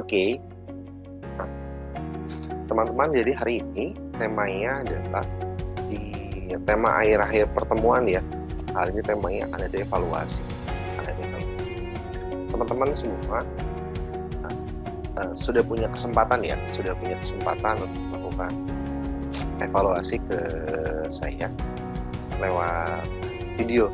Oke, nah, teman-teman, jadi hari ini temanya adalah di tema akhir-akhir pertemuan ya. Hari ini temanya akan ada evaluasi. Teman-teman semua sudah punya kesempatan untuk melakukan evaluasi ke saya lewat video.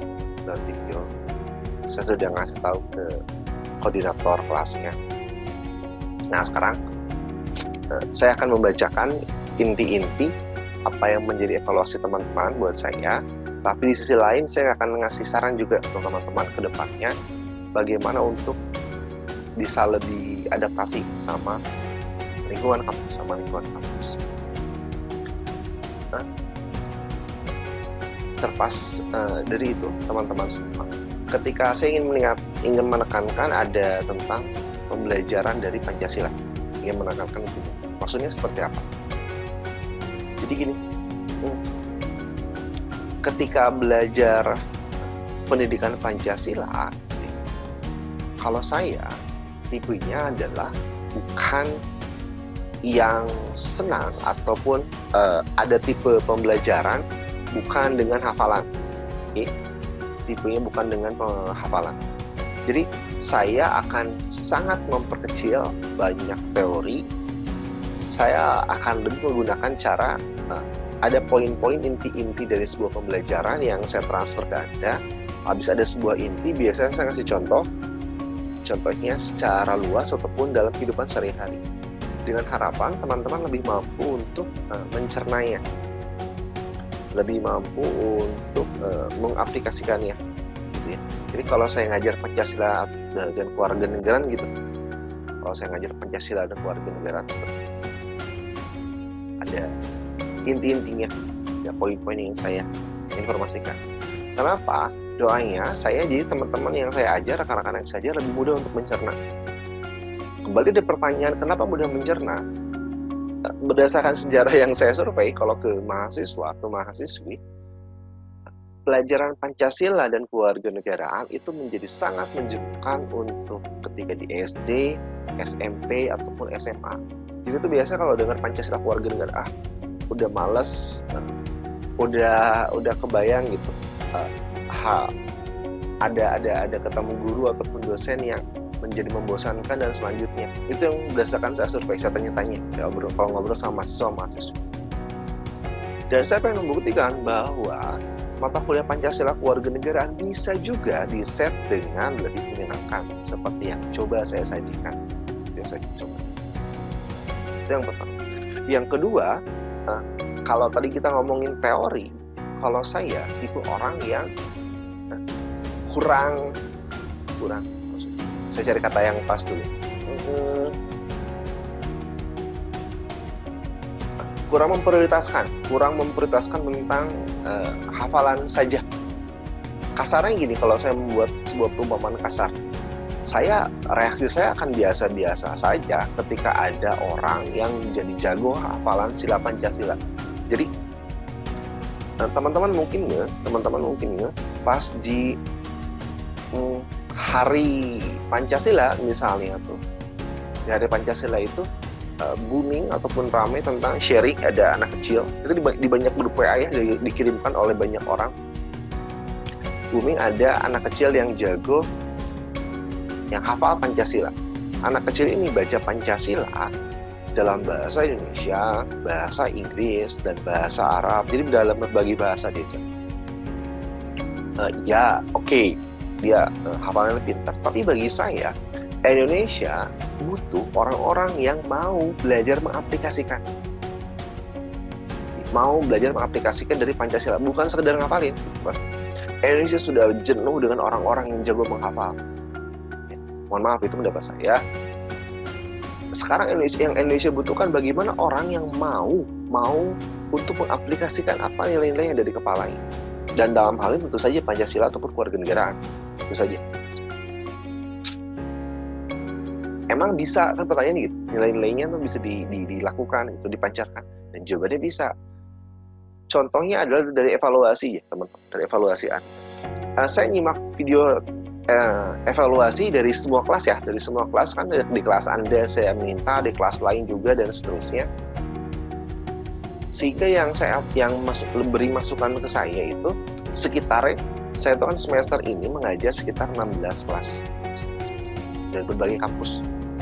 Saya sudah ngasih tahu ke koordinator kelasnya. Nah, sekarang saya akan membacakan inti-inti apa yang menjadi evaluasi teman-teman buat saya. Tapi di sisi lain saya akan ngasih saran juga untuk teman-teman ke depannya bagaimana untuk bisa lebih adaptasi sama lingkungan kampus. Terlepas dari itu, teman-teman semua, ketika saya ingin menekankan ada tentang pembelajaran dari Pancasila, ingin menekankan itu. Maksudnya seperti apa? Jadi gini, ketika belajar pendidikan Pancasila, kalau saya tipenya adalah bukan yang senang ataupun ada tipe pembelajaran bukan dengan hafalan. Tipenya bukan dengan hafalan. Jadi saya akan sangat memperkecil banyak teori. Saya akan lebih menggunakan cara ada poin-poin inti-inti dari sebuah pembelajaran yang saya transfer ke Anda. Habis ada sebuah inti, biasanya saya kasih contohnya secara luas ataupun dalam kehidupan sehari-hari, dengan harapan teman-teman lebih mampu untuk mencernanya, lebih mampu untuk mengaplikasikannya gitu ya. Jadi kalau saya ngajar Pancasila dan kewarganegaraan gitu, kalau saya ngajar Pancasila dan kewarganegaraan seperti itu, ada inti-intinya ya, poin-poin yang saya informasikan. Kenapa? Doanya saya jadi teman-teman yang saya ajar, rekan-rekan yang saya ajar lebih mudah untuk mencerna. Kembali dari pertanyaan kenapa mudah mencerna, berdasarkan sejarah yang saya survei, kalau ke mahasiswa, ke mahasiswi, pelajaran Pancasila dan kewarganegaraan itu menjadi sangat menjemukkan untuk ketika di SD, SMP, ataupun SMA. Jadi itu biasa kalau dengar Pancasila kewarganegaraan, udah males, udah kebayang gitu. Ada ketemu guru ataupun dosen yang menjadi membosankan dan selanjutnya. Itu yang berdasarkan saya survei, saya tanya-tanya kalau ngobrol sama mahasiswa. Dan saya pengen membuktikan bahwa mata kuliah Pancasila kewarganegaraan bisa juga di-set dengan lebih menyenangkan, seperti yang coba saya sajikan. Itu yang pertama. Yang kedua, kalau tadi kita ngomongin teori, kalau saya tipe orang yang kurang, saya cari kata yang pas dulu, kurang memprioritaskan tentang hafalan saja. Kasarnya gini, kalau saya membuat sebuah perumpamaan kasar, reaksi saya akan biasa-biasa saja ketika ada orang yang jadi jago hafalan sila Pancasila. Jadi teman-teman mungkin nggak pas di hari Pancasila misalnya tuh, di hari Pancasila itu booming ataupun ramai tentang sharing, ada anak kecil itu di banyak grup WA ya, dikirimkan oleh banyak orang, booming ada anak kecil yang jago, yang hafal Pancasila. Anak kecil ini baca Pancasila dalam bahasa Indonesia, bahasa Inggris, dan bahasa Arab. Jadi dalam berbagai bahasa dia. Dia hafalannya pintar. Tapi bagi saya, Indonesia butuh orang-orang yang mau belajar mengaplikasikan. Dari Pancasila, bukan sekedar ngapalin. Indonesia sudah jenuh dengan orang-orang yang jago menghafal. Mohon maaf, itu pendapat saya. Sekarang yang Indonesia butuhkan bagaimana orang yang mau untuk mengaplikasikan apa nilai-nilai yang ada di kepalanya. Dan dalam hal ini tentu saja Pancasila ataupun kewarganegaraan. Tentu saja. Emang bisa, kan pertanyaan gitu, nilai-nilainya tuh bisa dilakukan, itu dipancarkan. Dan jawabannya bisa. Contohnya adalah dari evaluasi ya teman-teman, dari evaluasi Anda. Saya nyimak video evaluasi dari semua kelas ya, dari semua kelas kan, di kelas Anda saya minta, di kelas lain juga dan seterusnya. Sehingga yang beri masukan ke saya itu sekitar, saya itu kan semester ini mengajar sekitar 16 kelas dari berbagai kampus,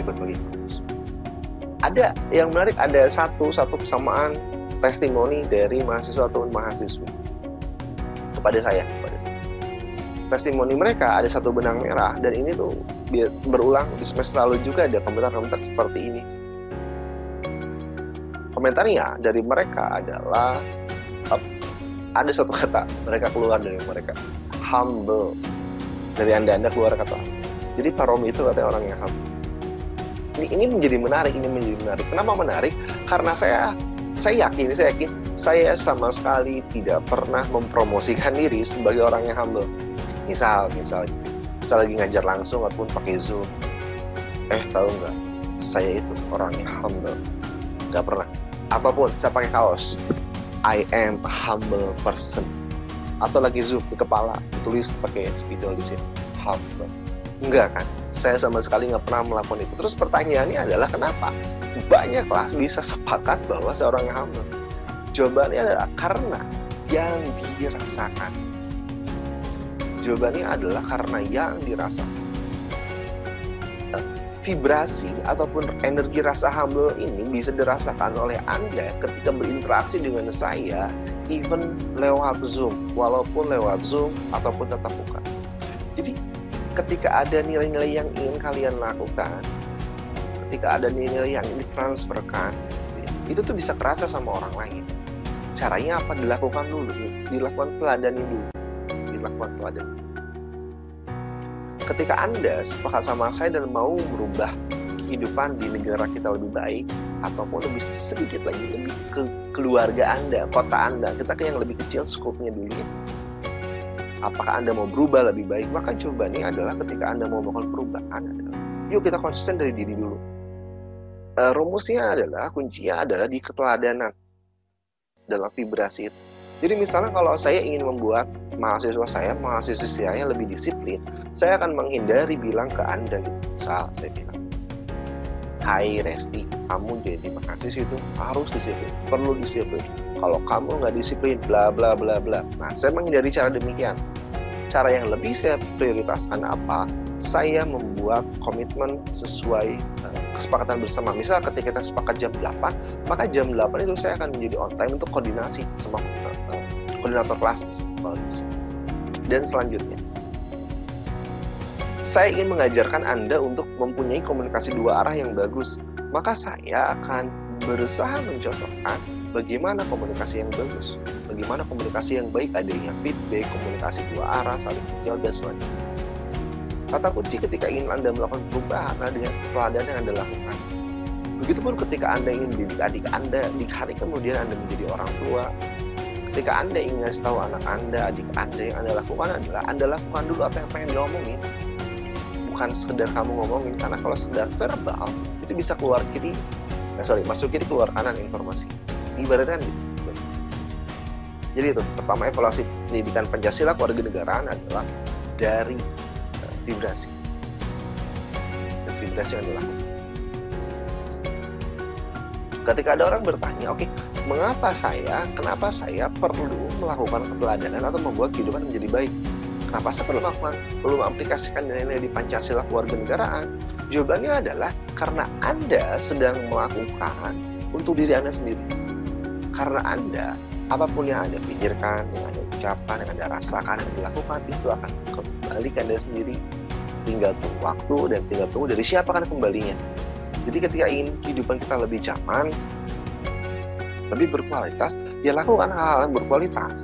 Ada yang menarik, ada satu kesamaan testimoni dari mahasiswa atau mahasiswi kepada saya. Testimoni mereka ada satu benang merah, dan ini tuh berulang di semester lalu juga, ada komentar-komentar seperti ini. Komentarnya dari mereka adalah, ada satu kata mereka keluar dari mereka, humble. Dari anda keluar kata. Jadi Pak Romi itu katanya orang yang humble. Ini menjadi menarik. Kenapa menarik? Karena saya yakin saya sama sekali tidak pernah mempromosikan diri sebagai orang yang humble. Misal lagi ngajar langsung ataupun pakai Zoom, tahu nggak, saya itu orang yang humble. Nggak pernah. Ataupun saya pakai kaos, I am a humble person. Atau lagi Zoom di kepala, ditulis pakai spidol di sini, humble. Enggak kan? Saya sama sekali nggak pernah melakukan itu. Terus pertanyaannya adalah kenapa banyaklah bisa sepakat bahwa seorang yang humble? Jawabannya adalah karena yang dirasakan. Jawabannya adalah karena yang dirasakan. Vibrasi ataupun energi rasa humble ini bisa dirasakan oleh Anda ketika berinteraksi dengan saya, even lewat Zoom, walaupun lewat Zoom ataupun tatap muka. Jadi ketika ada nilai-nilai yang ingin kalian lakukan, ketika ada nilai-nilai yang ingin ditransferkan, itu tuh bisa kerasa sama orang lain. Caranya apa? Dilakukan teladani dulu. Ketika Anda sepakat sama saya dan mau merubah kehidupan di negara kita lebih baik, ataupun lebih sedikit lagi, lebih ke keluarga Anda, kota Anda, kita ke yang lebih kecil skopnya dulu ya. Apakah Anda mau berubah lebih baik? Maka jawabannya adalah ketika Anda mau melakukan perubahan adalah, yuk kita konsisten dari diri dulu. Rumusnya adalah, kuncinya adalah di keteladanan dalam vibrasi itu. Jadi misalnya kalau saya ingin membuat mahasiswa saya lebih disiplin, saya akan menghindari bilang ke Anda gitu. Misal saya bilang, hai Resti, kamu jadi mahasiswa itu harus disiplin, perlu disiplin. Kalau kamu nggak disiplin, bla bla bla bla. Nah, saya menghindari cara demikian. Cara yang lebih saya prioritaskan apa? Saya membuat komitmen sesuai kesepakatan bersama. Misal ketika kita sepakat jam 8, maka jam 8 itu saya akan menjadi on time untuk koordinasi sama koordinator kelas. Dan selanjutnya, saya ingin mengajarkan Anda untuk mempunyai komunikasi dua arah yang bagus. Maka saya akan berusaha mencontohkan bagaimana komunikasi yang bagus, bagaimana komunikasi yang baik, adanya feedback, komunikasi dua arah, saling menjawab, dan selanjutnya. Kata kunci ketika ingin Anda melakukan perubahan adalah teladan yang Anda lakukan. Begitupun ketika Anda ingin mendidik adik Anda, di hari kemudian Anda menjadi orang tua. Ketika Anda ingin ngasih tahu anak Anda, adik Anda, yang Anda lakukan adalah Anda lakukan dulu apa yang pengen diomongin. Bukan sekedar kamu ngomongin, karena kalau sekedar verbal, itu bisa keluar kiri, masuk kiri, keluar kanan informasi. Ibaratkan gitu. Jadi itu, pertama evaluasi pendidikan Pancasila kewarganegaraan adalah dari vibrasi. Dan vibrasi yang dilakukan. Ketika ada orang bertanya, oke, kenapa saya perlu melakukan keteladanan atau membuat kehidupan menjadi baik? Kenapa saya perlu mengaplikasikan nilai-nilai di Pancasila kewarganegaraan? Jawabannya adalah karena Anda sedang melakukan untuk diri Anda sendiri. Karena Anda, apapun yang Anda pikirkan, yang Anda ucapkan, yang Anda rasakan, yang dilakukan, itu akan kembali ke Anda sendiri. Tinggal tunggu waktu dan tinggal tunggu dari siapa kan kembalinya. Jadi ketika ingin kehidupan kita lebih nyaman, lebih berkualitas, ya lakukan hal-hal yang berkualitas.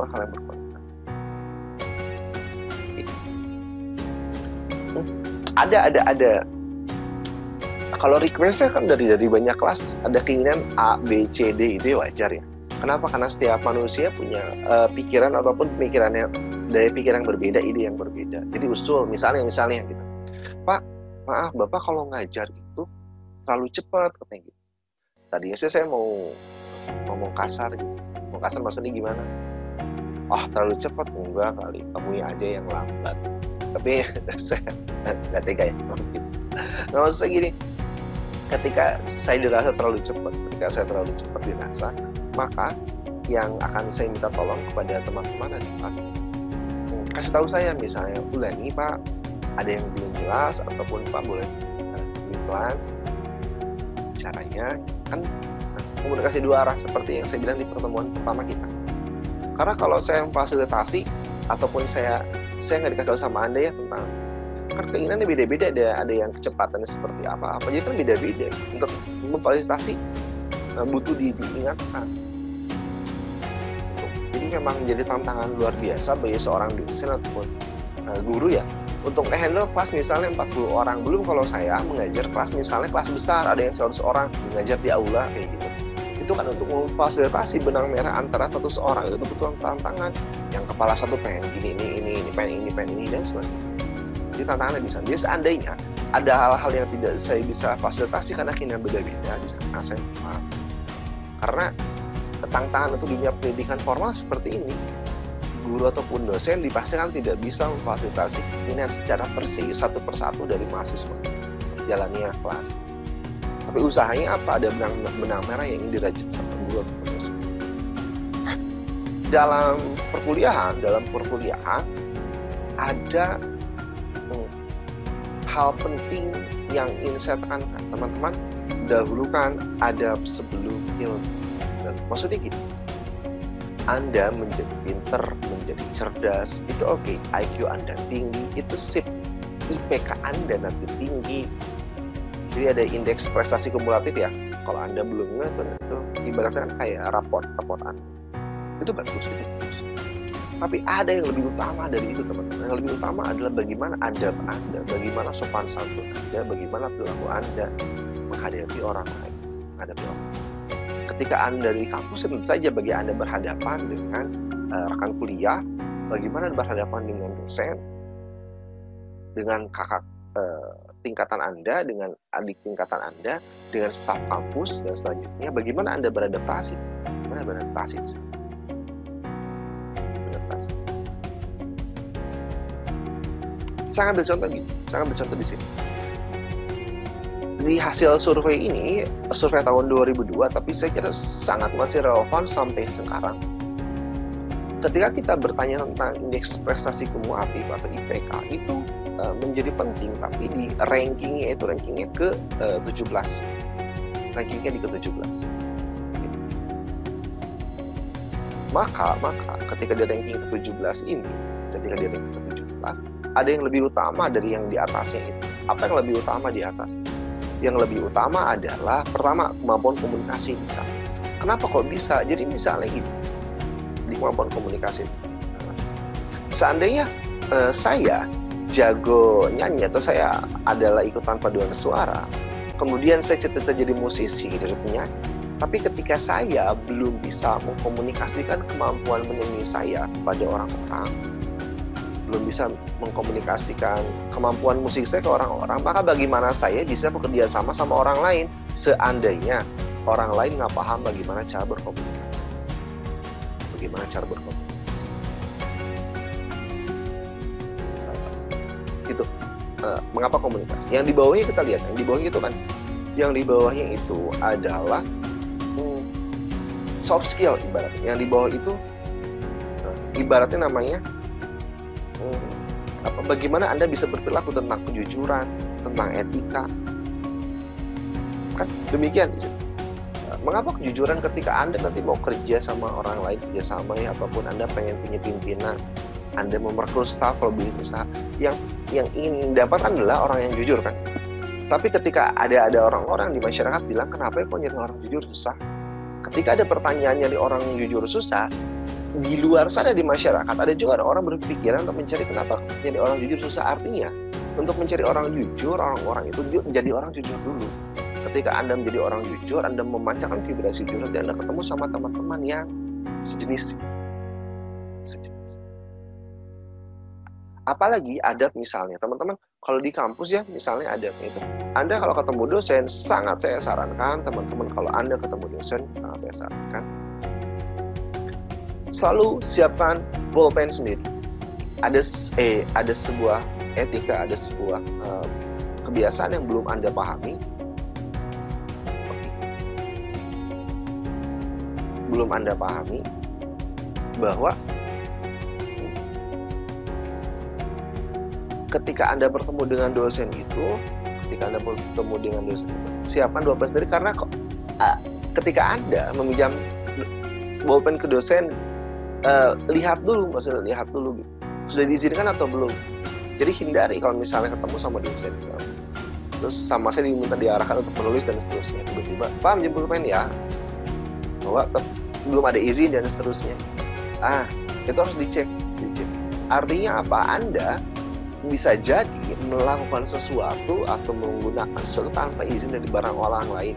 Ada. Kalau requestnya kan dari banyak kelas, ada keinginan A, B, C, D, itu wajar ya. Kenapa? Karena setiap manusia punya pikiran ataupun daya pikiran yang berbeda, ide yang berbeda. Jadi usul, misalnya gitu. Pak, maaf Bapak kalau ngajar itu terlalu cepat, katanya gitu. Tadinya saya mau ngomong kasar gitu. Mau kasar maksudnya gimana? Terlalu cepat, enggak kali, kamu aja yang lambat. Tapi saya nggak tega ya. Nah, maksud saya gini, ketika saya dirasa terlalu cepat dirasa, maka yang akan saya minta tolong kepada teman-teman adalah kasih tahu saya, misalnya, nih Pak, ada yang belum jelas, ataupun Pak boleh lebih pelan caranya, kan komunikasi dua arah seperti yang saya bilang di pertemuan pertama kita. Karena kalau saya memfasilitasi ataupun saya nggak dikasih tahu sama Anda ya tentang, kan keinginannya beda-beda, ada yang kecepatannya seperti apa jadi kan beda-beda. Untuk memfasilitasi butuh diingatkan. Jadi memang jadi tantangan luar biasa bagi seorang dosen ataupun guru ya, untuk handle kelas misalnya 40 orang. Belum kalau saya mengajar kelas misalnya kelas besar, ada yang 100 orang mengajar di aula kayak gitu. Itu kan untuk memfasilitasi benang merah antara 100 orang itu betul tantangan. Yang kepala satu pengen gini, ini pengen ini dan selanjutnya. Jadi tantangannya bisa. Jadi seandainya ada hal-hal yang tidak saya bisa fasilitasi karena kini beda-beda, di sana saya paham. Karena tantangan untuk dunia pendidikan formal seperti ini, guru ataupun dosen dipastikan tidak bisa memfasilitasi keinginan secara persis satu persatu dari mahasiswa untuk jalannya kelas. Tapi usahanya apa? Ada benang merah yang ingin dirajut sama guru ataupun dosen. Dalam perkuliahan ada hal penting yang ingin saya tekankan, teman-teman. Dahulukan adab sebelum ilmu. Maksudnya gitu, Anda menjadi pinter, menjadi cerdas, itu oke. IQ Anda tinggi, itu sip. IPK Anda nanti tinggi. Jadi ada indeks prestasi kumulatif ya. Kalau Anda belum ngerti, itu ibaratnya kayak raport Anda. Itu bagus, itu bagus. Tapi ada yang lebih utama dari itu, teman-teman. Yang lebih utama adalah bagaimana adab Anda, bagaimana sopan santun Anda, bagaimana perilaku Anda menghadapi orang lain, menghadapi orang lain. Ketika Anda di kampus, tentu saja bagi Anda berhadapan dengan rekan kuliah, bagaimana berhadapan dengan dosen, dengan kakak tingkatan Anda, dengan adik tingkatan Anda, dengan staf kampus, dan selanjutnya bagaimana Anda beradaptasi. Bagaimana beradaptasi? Saya ambil contoh di sini. Di hasil survei ini, survei tahun 2002, tapi saya kira sangat masih relevan sampai sekarang. Ketika kita bertanya tentang indeks prestasi kumulatif atau IPK, itu menjadi penting, tapi di rankingnya ke-17. Rankingnya di ke-17. Maka ketika di ranking ke-17 ini, ada yang lebih utama dari yang di atasnya itu. Apa yang lebih utama di atasnya? Yang lebih utama adalah, pertama, kemampuan komunikasi bisa. Kenapa kok bisa? Jadi misalnya gini, di kemampuan komunikasi. Seandainya saya jago nyanyi atau saya adalah ikutan paduan suara, kemudian saya cita-cita jadi musisi, jadi penyanyi, tapi ketika saya belum bisa mengkomunikasikan kemampuan menyanyi saya kepada orang-orang, belum bisa mengkomunikasikan kemampuan musik saya ke orang-orang, maka bagaimana saya bisa bekerja sama orang lain seandainya orang lain nggak paham bagaimana cara berkomunikasi. Gitu. Mengapa komunikasi? Yang di bawahnya kita lihat, yang di bawahnya itu adalah soft skill ibaratnya. Yang di bawah itu ibaratnya namanya bagaimana Anda bisa berperilaku, tentang kejujuran, tentang etika. Kan demikian. Mengapa kejujuran ketika Anda nanti mau kerja sama orang lain, kerja sama ya, apapun Anda pengen punya pimpinan, Anda merekrut staf lebih usaha, yang ingin dapatkan adalah orang yang jujur kan. Tapi ketika ada orang-orang di masyarakat bilang, kenapa kok nyari orang jujur susah? Ketika ada pertanyaan nyari orang jujur susah, di luar sana di masyarakat ada juga orang berpikiran untuk mencari kenapa jadi orang jujur susah. Artinya untuk mencari orang jujur, orang-orang itu menjadi orang jujur dulu. Ketika Anda menjadi orang jujur, Anda memancarkan vibrasi jujur, nanti Anda ketemu sama teman-teman yang sejenis. Apalagi adab misalnya, teman-teman, kalau di kampus ya misalnya adabnya itu, Anda kalau ketemu dosen, sangat saya sarankan, teman-teman, kalau Anda ketemu dosen, sangat saya sarankan, selalu siapkan pulpen sendiri. Ada sebuah etika, ada sebuah kebiasaan yang belum Anda pahami, bahwa ketika Anda bertemu dengan dosen itu, siapkan 12 dari, karena ketika Anda meminjam bolpen ke dosen, lihat dulu gitu. Sudah diizinkan atau belum. Jadi hindari kalau misalnya ketemu sama dosen, terus sama saya diminta diarahkan untuk menulis dan seterusnya, tiba-tiba Pak minjem pulpen ya, bahwa belum ada izin dan seterusnya. Itu harus dicek. Artinya apa? Anda bisa jadi melakukan sesuatu atau menggunakan sesuatu tanpa izin dari barang orang lain.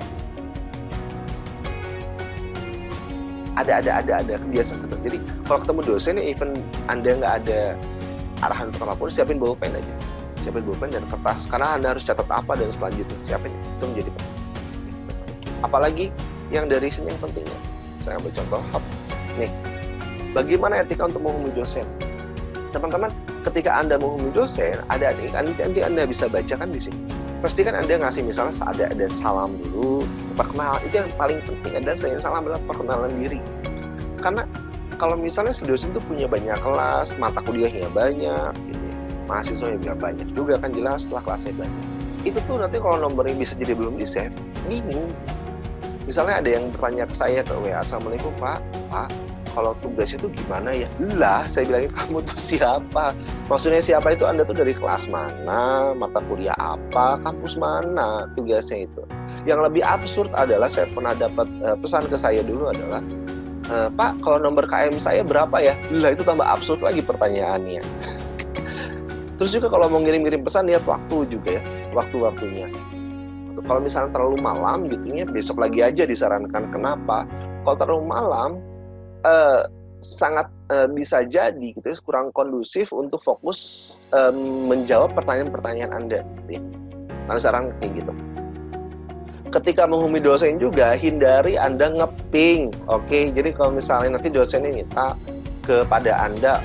Ada kebiasaan seperti. Jadi kalau ketemu dosen, even Anda nggak ada arahan untuk apapun, siapin bolpen aja. Siapin bolpen dan kertas, karena Anda harus catat apa dan selanjutnya siapin. Itu menjadi penting. Apalagi yang dari sini yang pentingnya. Saya ambil contoh. Nih, bagaimana etika untuk menghubungi dosen? Teman-teman, ketika Anda menghubungi dosen, nanti Anda bisa bacakan di sini. Pastikan Anda ngasih, misalnya ada salam dulu, perkenalan. Itu yang paling penting. Ada salam adalah perkenalan diri. Karena kalau misalnya si dosen itu punya banyak kelas, mata kuliahnya banyak, gitu, mahasiswanya juga banyak juga kan, jelas setelah kelasnya banyak. Itu tuh nanti kalau nomornya bisa jadi belum di save, bingung. Misalnya ada yang bertanya ke saya ke WA, Assalamualaikum Pak, kalau tugas itu gimana ya? Lah, saya bilangin, kamu tuh siapa? Maksudnya siapa itu? Anda tuh dari kelas mana, mata kuliah apa, kampus mana, tugasnya itu. Yang lebih absurd adalah, saya pernah dapat pesan ke saya dulu adalah, Pak, kalau nomor KM saya berapa ya? Lah, itu tambah absurd lagi pertanyaannya. Terus juga kalau mau ngirim-ngirim pesan, lihat waktu juga ya, waktu-waktunya. Kalau misalnya terlalu malam gitu ya, besok lagi aja disarankan. Kenapa? Kalau terlalu malam, sangat bisa jadi gitu ya, kurang kondusif untuk fokus menjawab pertanyaan-pertanyaan Anda gitu ya. Karena saran kayak gitu. Ketika menghubungi dosen juga, hindari Anda ngeping. Oke, jadi kalau misalnya nanti dosennya minta kepada Anda,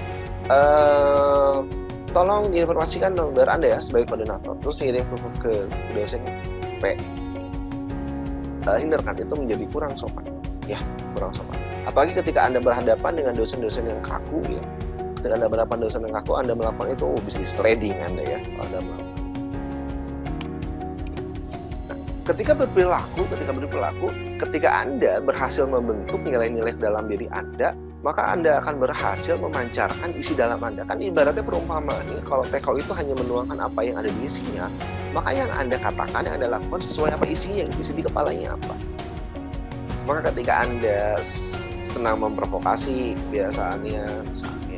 tolong diinformasikan nomor Anda ya sebagai koordinator, terus ngirim ke dosennya, hindarkan, itu menjadi kurang sopan ya, kurang sopan. Apalagi ketika Anda berhadapan dengan dosen-dosen yang kaku ya. Ketika Anda berhadapan dengan dosen yang kaku, Anda melakukan itu, bisa di-sliding Anda ya, kalau Anda melakukan. Nah, ketika berperilaku, ketika Anda berhasil membentuk nilai-nilai dalam diri Anda, maka Anda akan berhasil memancarkan isi dalam Anda. Kan ibaratnya perumpamaan nih, kalau TKO itu hanya menuangkan apa yang ada di isinya, maka yang Anda katakan, yang Anda lakukan sesuai apa isinya, isi di kepalanya apa. Maka ketika Anda senang memprovokasi, biasanya misalnya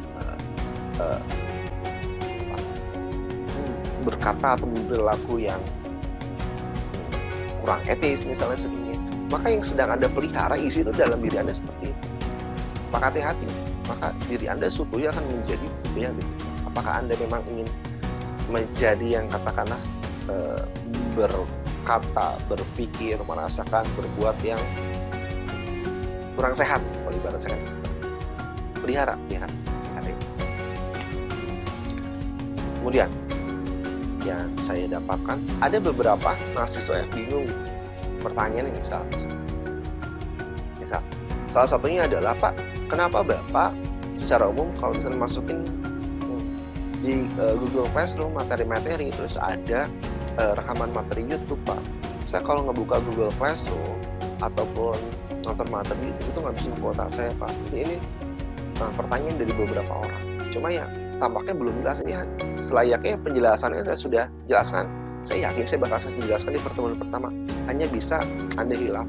berkata atau berperilaku yang kurang etis misalnya sedikit, maka yang sedang Anda pelihara isi itu dalam diri Anda seperti itu. Maka hati-hati, maka diri Anda sutunya akan menjadi yang apakah Anda memang ingin menjadi yang katakanlah berkata, berpikir, merasakan, berbuat yang kurang sehat, kalau ibarat saya pelihara. Kemudian yang saya dapatkan, ada beberapa mahasiswa yang bingung pertanyaan yang misal salah satunya adalah, Pak, kenapa Bapak secara umum kalau misalnya masukin di Google Classroom materi-materi, terus ada rekaman materi YouTube, Pak, saya kalau ngebuka Google Classroom ataupun nonton materi itu nggak bisa kuota saya, Pak. Ini pertanyaan dari beberapa orang. Cuma ya tampaknya belum jelas. Ini selayaknya penjelasannya saya sudah jelaskan. Saya yakin saya bakal saya jelaskan di pertemuan pertama. Hanya bisa Anda hilaf.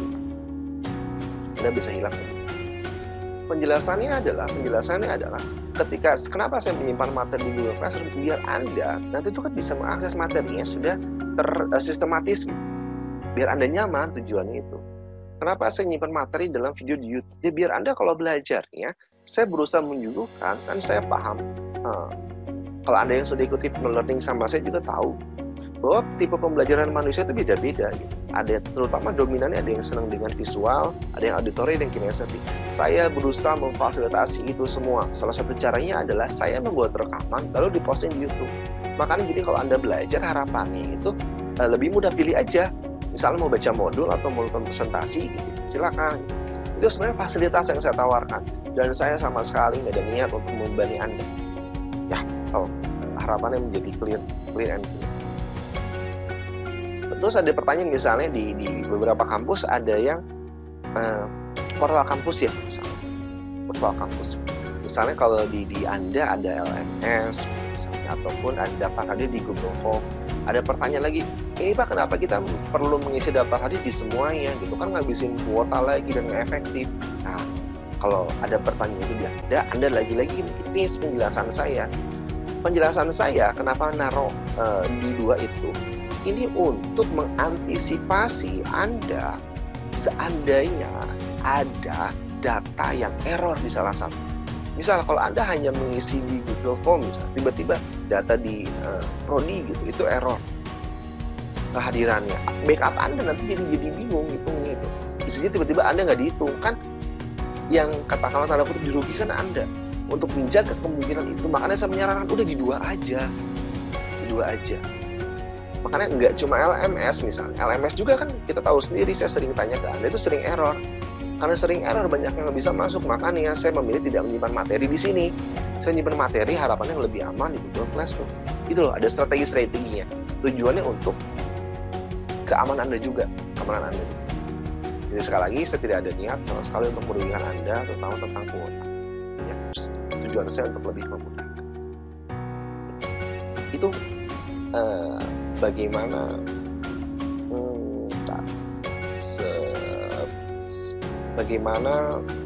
Anda bisa hilaf. Penjelasannya adalah ketika kenapa saya menyimpan materi di Google Classroom, biar Anda nanti itu kan bisa mengakses materinya sudah tersistematis gitu. Biar Anda nyaman, tujuannya itu. Kenapa saya nyimpan materi dalam video di YouTube? Ya biar Anda kalau belajarnya, saya berusaha menyuguhkan, kan saya paham. Kalau Anda yang sudah ikuti learning sama saya juga tahu bahwa tipe pembelajaran manusia itu beda-beda gitu. Ada terutama dominannya, ada yang senang dengan visual, ada yang auditory, ada yang kinestetik. Saya berusaha memfasilitasi itu semua. Salah satu caranya adalah saya membuat rekaman lalu diposting di YouTube. Makanya jadi kalau Anda belajar, harapannya itu lebih mudah, pilih aja. Misalnya mau baca modul atau mau nonton presentasi gitu, silakan. Itu sebenarnya fasilitas yang saya tawarkan, dan saya sama sekali nggak ada niat untuk membebani Anda. Ya, harapannya menjadi clear and clear. Terus ada pertanyaan misalnya di beberapa kampus ada yang portal kampus ya, misalnya portal kampus. Misalnya kalau di Anda ada LMS misalnya, ataupun ada daftar hadir di Google Form. Ada pertanyaan lagi, Pak, kenapa kita perlu mengisi daftar hadir di semuanya gitu, kan ngabisin kuota lagi dan nggak efektif. Nah, kalau ada pertanyaan itu bilang, Anda lagi-lagi ini penjelasan saya. Penjelasan saya kenapa naruh di dua itu, ini untuk mengantisipasi Anda seandainya ada data yang error di salah satu. Misal kalau Anda hanya mengisi di Google Form, misal tiba-tiba data di Prodi gitu, itu error kehadirannya. Backup Anda nanti jadi bingung hitungnya itu. Isinya tiba-tiba Anda nggak dihitung, kan yang katakanlah tanda kutip dirugikan Anda. Untuk menjaga kemungkinan itu, makanya saya menyarankan udah di dua aja. Makanya nggak cuma LMS misalnya. LMS juga kan kita tahu sendiri, saya sering tanya ke Anda, itu sering error. Karena sering error, banyak yang nggak bisa masuk. Makanya saya memilih tidak menyimpan materi di sini. Saya menyimpan materi harapannya lebih aman di Google Classroom. Itu loh, ada strategi-strateginya. Tujuannya untuk keamanan Anda juga. Keamanan Anda. Jadi sekali lagi, saya tidak ada niat sama sekali untuk merugikan Anda, terutama tentang kuota. Ya, tujuan saya untuk lebih memudahkan. Itu bagaimana bagaimana